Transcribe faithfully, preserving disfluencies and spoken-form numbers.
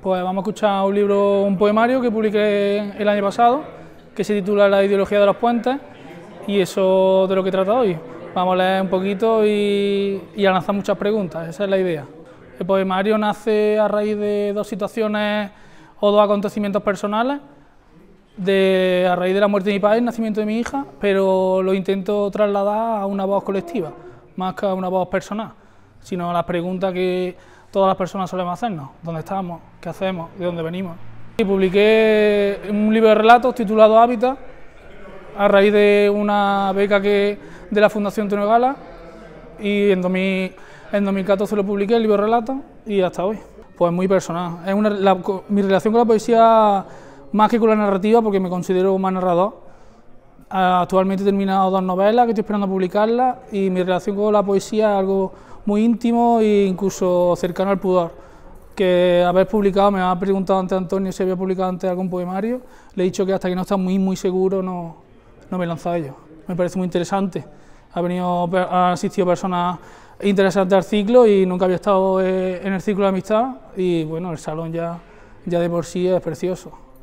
Pues vamos a escuchar un libro, un poemario que publiqué el año pasado, que se titula La ideología de los puentes, y eso de lo que trata hoy. Vamos a leer un poquito y, y a lanzar muchas preguntas, esa es la idea. El poemario nace a raíz de dos situaciones o dos acontecimientos personales, de, a raíz de la muerte de mi padre y el nacimiento de mi hija, pero lo intento trasladar a una voz colectiva, más que a una voz personal, sino a las preguntas que todas las personas solemos hacernos: ¿dónde estamos? ¿Qué hacemos? ¿De dónde venimos? Y publiqué un libro de relatos titulado Hábitat, a raíz de una beca que de la Fundación Antonio Gala, y en, dos mil, en dos mil catorce lo publiqué, el libro de relatos, y hasta hoy. Pues muy personal. Es una, la, mi relación con la poesía, más que con la narrativa, porque me considero más narrador. Actualmente he terminado dos novelas que estoy esperando a publicarlas, y mi relación con la poesía es algo muy íntimo e incluso cercano al pudor. Que haber publicado, me ha preguntado antes Antonio si había publicado antes algún poemario, le he dicho que hasta que no está muy muy seguro no, no me he lanzado a ello. Me parece muy interesante, ha venido, ha asistido personas interesantes al ciclo y nunca había estado en el círculo de amistad, y bueno, el salón ya, ya de por sí es precioso.